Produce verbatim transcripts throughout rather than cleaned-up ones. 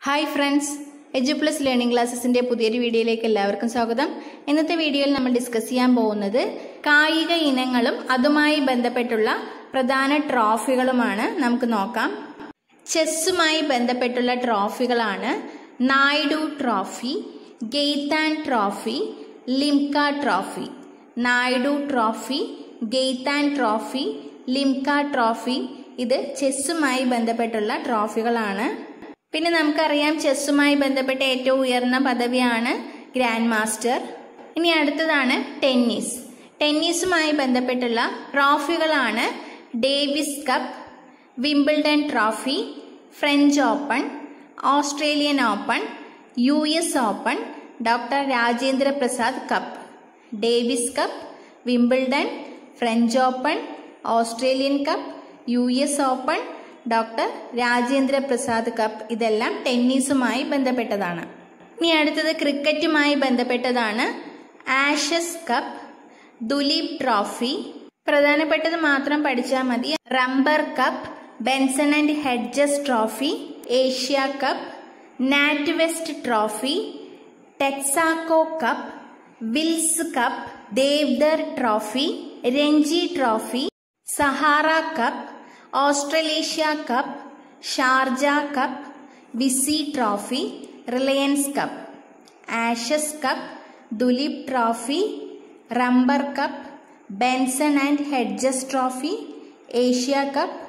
Hi friends, Eduplus learning classes in പുതിയൊരു വീഡിയോയിലേക്ക് എല്ലാവർക്കും സ്വാഗതം. ഇന്നത്തെ വീഡിയോയിൽ നമ്മൾ ഡിസ്കസ് ചെയ്യാൻ പോകുന്നത് കായിക ഇനങ്ങളും അതുമായി ബന്ധപ്പെട്ടുള്ള പ്രധാന ട്രോഫികളുമാണ്. നമുക്ക് നോക്കാം. ചെസ്സുമായി ബന്ധപ്പെട്ടുള്ള ട്രോഫികളാണ് Naidu trophy, Gaitonde trophy, Limca trophy. Naidu trophy, Gaitonde trophy, Limca trophy ഇത് ചെസ്സുമായി ബന്ധപ്പെട്ടുള്ള ട്രോഫികളാണ്. പിന്നെ നമുക്കറിയാം ചെസ്സുമായി ബന്ധപ്പെട്ട ഏറ്റവും ഉയർന്ന പദവിയാണ് ഗ്രാൻഡ് മാസ്റ്റർ. ഇനി അടുത്തതാണ് ടെന്നീസ്. ടെന്നീസുമായി ബന്ധപ്പെട്ടുള്ള ട്രോഫികളാണ് Davis Cup, Wimbledon trophy, French Open, Australian Open, U S Open, doctor Rajendra Prasad cup. Davis Cup, Wimbledon, French Open, Australian cup, U S Open, doctor Rajendra Prasad cup ഇതെല്ലാം ടെന്നീസുമായി ബന്ധപ്പെട്ടതാണ്. ഇനി അടുത്തത് ക്രിക്കറ്റുമായി ബന്ധപ്പെട്ടതാണ് ആഷസ് കപ്പ്, ദുലീപ് ട്രോഫി. പ്രധാനപ്പെട്ടത് മാത്രം പഠിച്ചാൽ മതി. റംബർ cup, Benson and Hedges trophy, Asia cup, NatWest trophy, Texaco cup, Wills cup, Deodhar trophy, Ranji trophy, Sahara cup, Australasia cup, Sharjah cup, Vizzy trophy, Reliance cup. Ashes cup, Duleep trophy, റംബർ cup, Benson and Hedges trophy, Asia cup,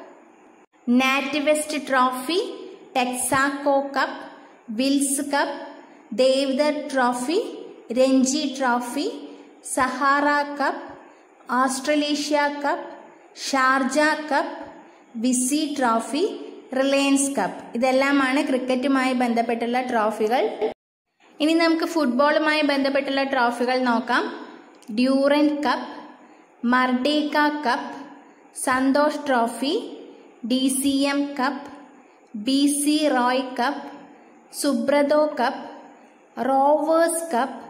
NatWest trophy, Texaco cup, Wills cup, Deodhar trophy, Ranji trophy, Sahara cup, Australasia cup, Sharjah cup, Vizzy trophy, Reliance cup ഇതെല്ലാമാണ് ക്രിക്കറ്റുമായി ബന്ധപ്പെട്ടുള്ള ട്രോഫികൾ. ഇനി നമുക്ക് ഫുട്ബോളുമായി ബന്ധപ്പെട്ടുള്ള ട്രോഫികൾ നോക്കാം. Durand cup, Merdeka cup, Santosh trophy, D C M cup, B C Roy cup, Subroto cup, Rovers cup,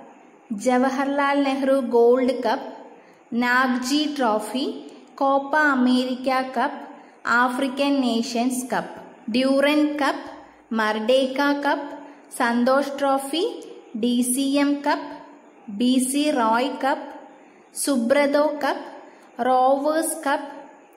Jawaharlal Nehru gold cup, Nagji trophy, Copa America cup, African Nations cup. Durand cup, Merdeka cup, Santosh trophy, D C M cup, B C Roy cup, Subroto cup, Rovers cup,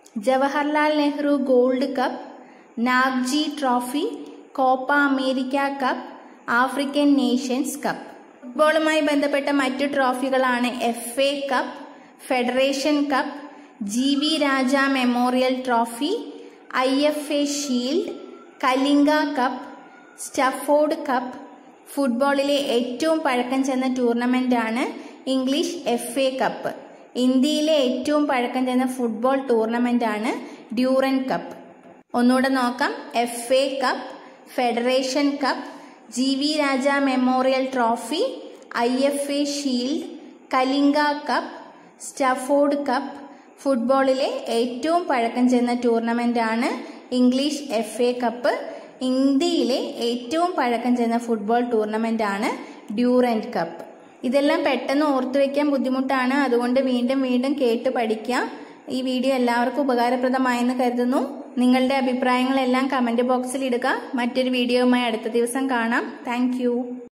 Jawaharlal Nehru gold cup, Nagji trophy, Copa America cup, African Nations cup. ഫുട്ബോളുമായി ബന്ധപ്പെട്ട മറ്റു ട്രോഫികളാണ് F A cup, Federation cup, G V Raja memorial trophy, I F A shield, Kalinga cup, Stafford cup. ഫുട്ബോളിലെ ഏറ്റവും പഴക്കം ചെന്ന tournament ആണ് English F A cup. ഇന്ത്യയിലെ ഏറ്റവും പഴക്കം ചെന്ന ഫുട്ബോൾ ടൂർണമെന്റ് ആണ് ഡ്യൂറന്റ് കപ്പ്. ഒന്നുകൂടെ നോക്കാം. F A cup, Federation cup, G V Raja memorial trophy, I F A shield, Kalinga cup, Stafford cup. ഫുട്ബോളിലെ ഏറ്റവും പഴക്കം ചെന്ന ടൂർണമെന്റ് ആണ് ഇംഗ്ലീഷ് എഫ് എ കപ്പ്. ഇന്ത്യയിലെ ഏറ്റവും പഴക്കം ചെന്ന ഫുട്ബോൾ ടൂർണമെന്റ് ആണ് ഡ്യൂറന്റ് കപ്പ്. ഇതെല്ലാം പെട്ടെന്ന് ഓർത്തു വെക്കാൻ ബുദ്ധിമുട്ടാണ്, അതുകൊണ്ട് വീണ്ടും വീണ്ടും കേട്ട് പഠിക്കാം. ഈ വീഡിയോ എല്ലാവർക്കും ഉപകാരപ്രദമായെന്ന് കരുതുന്നു. നിങ്ങളുടെ അഭിപ്രായങ്ങളെല്ലാം കമന്റ് ബോക്സിൽ ഇടുക. മറ്റൊരു വീഡിയോയുമായി അടുത്ത ദിവസം കാണാം. താങ്ക്